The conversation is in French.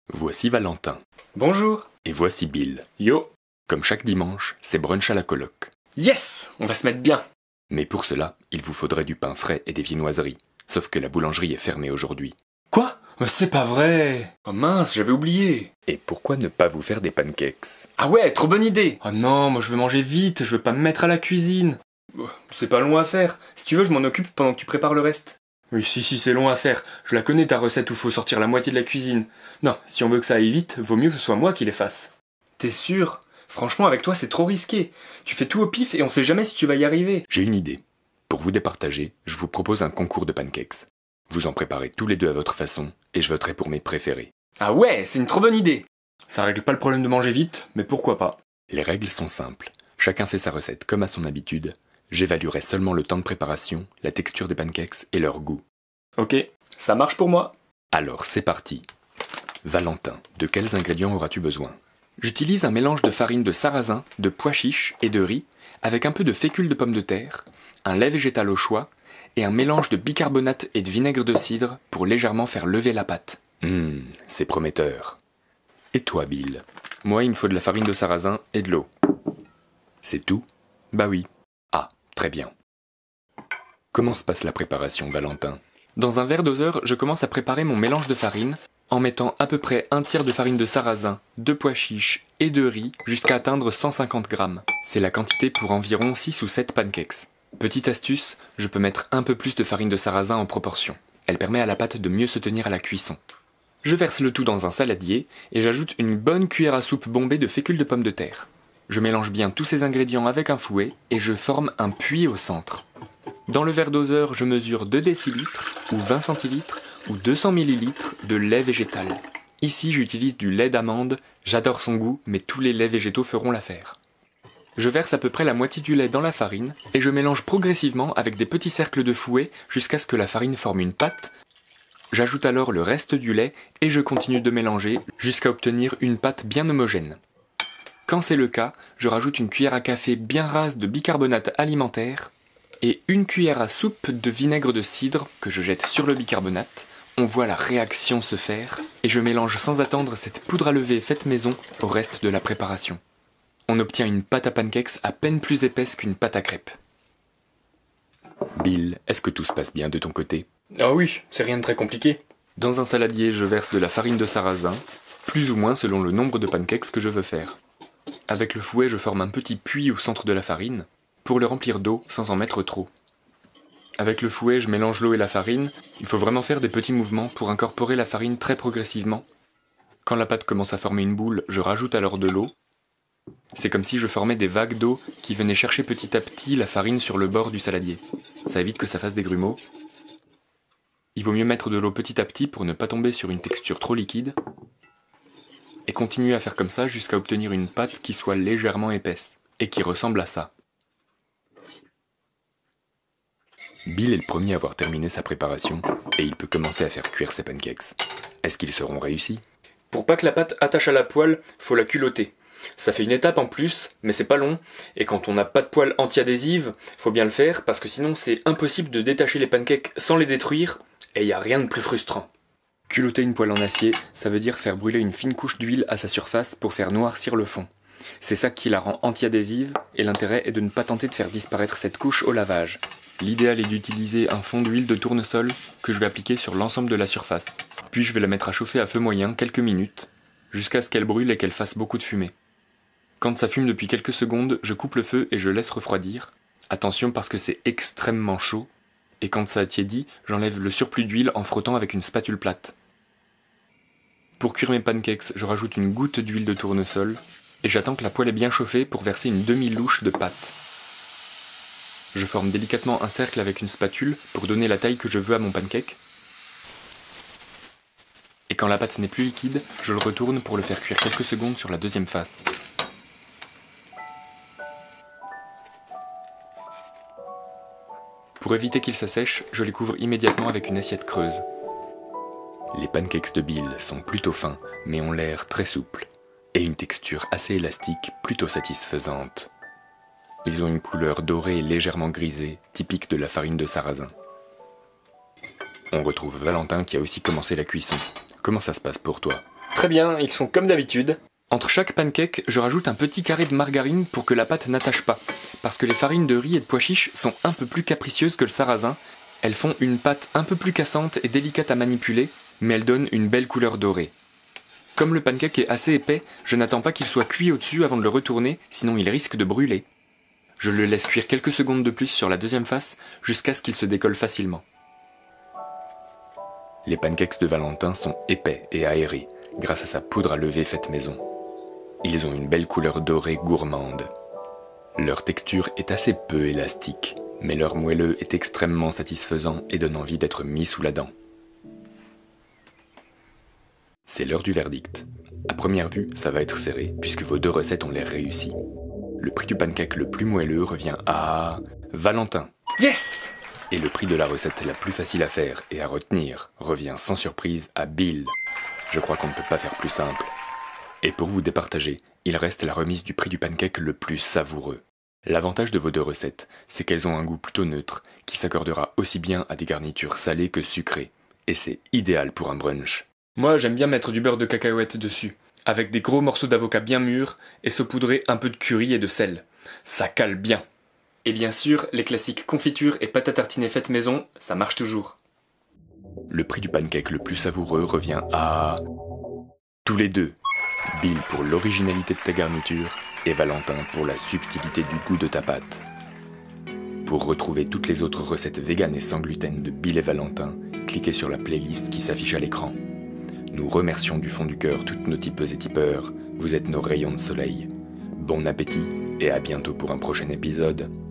Voici Valentin. Bonjour. Et voici Bill. Yo. Comme chaque dimanche, c'est brunch à la coloc. Yes. On va se mettre bien. Mais pour cela, il vous faudrait du pain frais et des viennoiseries. Sauf que la boulangerie est fermée aujourd'hui. Quoi? C'est pas vrai. Oh mince, j'avais oublié. Et pourquoi ne pas vous faire des pancakes? Ah ouais, trop bonne idée. Oh non, moi je veux manger vite, je veux pas me mettre à la cuisine. C'est pas long à faire. Si tu veux, je m'en occupe pendant que tu prépares le reste. Oui, si, c'est long à faire. Je la connais ta recette où faut sortir la moitié de la cuisine. Non, si on veut que ça aille vite, vaut mieux que ce soit moi qui les fasse. T'es sûr? Franchement, avec toi, c'est trop risqué. Tu fais tout au pif et on sait jamais si tu vas y arriver. J'ai une idée. Pour vous départager, je vous propose un concours de pancakes. Vous en préparez tous les deux à votre façon, et je voterai pour mes préférés. Ah ouais, c'est une trop bonne idée. Ça règle pas le problème de manger vite, mais pourquoi pas? Les règles sont simples. Chacun fait sa recette comme à son habitude. J'évaluerai seulement le temps de préparation, la texture des pancakes et leur goût. Ok, ça marche pour moi. Alors c'est parti. Valentin, de quels ingrédients auras-tu besoin? J'utilise un mélange de farine de sarrasin, de pois chiches et de riz, avec un peu de fécule de pomme de terre, un lait végétal au choix, et un mélange de bicarbonate et de vinaigre de cidre pour légèrement faire lever la pâte. C'est prometteur. Et toi, Bill? Moi, il me faut de la farine de sarrasin et de l'eau. C'est tout? Bah oui. Ah, très bien. Comment se passe la préparation, Valentin? Dans un verre doseur, je commence à préparer mon mélange de farine, en mettant à peu près un tiers de farine de sarrasin, de pois chiches et de riz jusqu'à atteindre 150 grammes. C'est la quantité pour environ 6 ou 7 pancakes. Petite astuce, je peux mettre un peu plus de farine de sarrasin en proportion. Elle permet à la pâte de mieux se tenir à la cuisson. Je verse le tout dans un saladier et j'ajoute une bonne cuillère à soupe bombée de fécule de pomme de terre. Je mélange bien tous ces ingrédients avec un fouet et je forme un puits au centre. Dans le verre doseur, je mesure 2 décilitres ou 20 centilitres ou 200 millilitres de lait végétal. Ici, j'utilise du lait d'amande, j'adore son goût, mais tous les laits végétaux feront l'affaire. Je verse à peu près la moitié du lait dans la farine et je mélange progressivement avec des petits cercles de fouet jusqu'à ce que la farine forme une pâte. J'ajoute alors le reste du lait et je continue de mélanger jusqu'à obtenir une pâte bien homogène. Quand c'est le cas, je rajoute une cuillère à café bien rase de bicarbonate alimentaire et une cuillère à soupe de vinaigre de cidre que je jette sur le bicarbonate. On voit la réaction se faire et je mélange sans attendre cette poudre à lever faite maison au reste de la préparation. On obtient une pâte à pancakes à peine plus épaisse qu'une pâte à crêpes. Bill, est-ce que tout se passe bien de ton côté? Ah oui, c'est rien de très compliqué. Dans un saladier, je verse de la farine de sarrasin, plus ou moins selon le nombre de pancakes que je veux faire. Avec le fouet, je forme un petit puits au centre de la farine, pour le remplir d'eau sans en mettre trop. Avec le fouet, je mélange l'eau et la farine. Il faut vraiment faire des petits mouvements pour incorporer la farine très progressivement. Quand la pâte commence à former une boule, je rajoute alors de l'eau. C'est comme si je formais des vagues d'eau qui venaient chercher petit à petit la farine sur le bord du saladier. Ça évite que ça fasse des grumeaux. Il vaut mieux mettre de l'eau petit à petit pour ne pas tomber sur une texture trop liquide. Et continuer à faire comme ça jusqu'à obtenir une pâte qui soit légèrement épaisse et qui ressemble à ça. Bill est le premier à avoir terminé sa préparation et il peut commencer à faire cuire ses pancakes. Est-ce qu'ils seront réussis? Pour pas que la pâte attache à la poêle, faut la culotter. Ça fait une étape en plus, mais c'est pas long, et quand on n'a pas de poêle anti-adhésive, faut bien le faire, parce que sinon c'est impossible de détacher les pancakes sans les détruire, et y a rien de plus frustrant. Culotter une poêle en acier, ça veut dire faire brûler une fine couche d'huile à sa surface pour faire noircir le fond. C'est ça qui la rend anti-adhésive, et l'intérêt est de ne pas tenter de faire disparaître cette couche au lavage. L'idéal est d'utiliser un fond d'huile de tournesol que je vais appliquer sur l'ensemble de la surface. Puis je vais la mettre à chauffer à feu moyen quelques minutes, jusqu'à ce qu'elle brûle et qu'elle fasse beaucoup de fumée. Quand ça fume depuis quelques secondes, je coupe le feu et je laisse refroidir. Attention parce que c'est extrêmement chaud. Et quand ça a tiédi, j'enlève le surplus d'huile en frottant avec une spatule plate. Pour cuire mes pancakes, je rajoute une goutte d'huile de tournesol et j'attends que la poêle est bien chauffée pour verser une demi-louche de pâte. Je forme délicatement un cercle avec une spatule pour donner la taille que je veux à mon pancake. Et quand la pâte n'est plus liquide, je le retourne pour le faire cuire quelques secondes sur la deuxième face. Pour éviter qu'il s'assèche, je les couvre immédiatement avec une assiette creuse. Les pancakes de Bill sont plutôt fins, mais ont l'air très souples, et une texture assez élastique, plutôt satisfaisante. Ils ont une couleur dorée et légèrement grisée, typique de la farine de sarrasin. On retrouve Valentin qui a aussi commencé la cuisson. Comment ça se passe pour toi? Très bien, ils sont comme d'habitude. Entre chaque pancake, je rajoute un petit carré de margarine pour que la pâte n'attache pas, parce que les farines de riz et de pois chiches sont un peu plus capricieuses que le sarrasin. Elles font une pâte un peu plus cassante et délicate à manipuler, mais elles donnent une belle couleur dorée. Comme le pancake est assez épais, je n'attends pas qu'il soit cuit au-dessus avant de le retourner, sinon il risque de brûler. Je le laisse cuire quelques secondes de plus sur la deuxième face, jusqu'à ce qu'il se décolle facilement. Les pancakes de Valentin sont épais et aérés, grâce à sa poudre à lever faite maison. Ils ont une belle couleur dorée gourmande. Leur texture est assez peu élastique, mais leur moelleux est extrêmement satisfaisant et donne envie d'être mis sous la dent. C'est l'heure du verdict. À première vue, ça va être serré, puisque vos 2 recettes ont l'air réussies. Le prix du pancake le plus moelleux revient à Valentin. Yes! Et le prix de la recette la plus facile à faire et à retenir revient sans surprise à Bill. Je crois qu'on ne peut pas faire plus simple. Et pour vous départager, il reste la remise du prix du pancake le plus savoureux. L'avantage de vos 2 recettes, c'est qu'elles ont un goût plutôt neutre, qui s'accordera aussi bien à des garnitures salées que sucrées. Et c'est idéal pour un brunch. Moi, j'aime bien mettre du beurre de cacahuète dessus, avec des gros morceaux d'avocat bien mûrs et saupoudrer un peu de curry et de sel. Ça cale bien. Et bien sûr, les classiques confitures et pâte à tartiner faites maison, ça marche toujours. Le prix du pancake le plus savoureux revient à tous les 2. Bill pour l'originalité de ta garniture et Valentin pour la subtilité du goût de ta pâte. Pour retrouver toutes les autres recettes véganes et sans gluten de Bill et Valentin, cliquez sur la playlist qui s'affiche à l'écran. Nous remercions du fond du cœur toutes nos tipeuses et tipeurs, vous êtes nos rayons de soleil. Bon appétit et à bientôt pour un prochain épisode.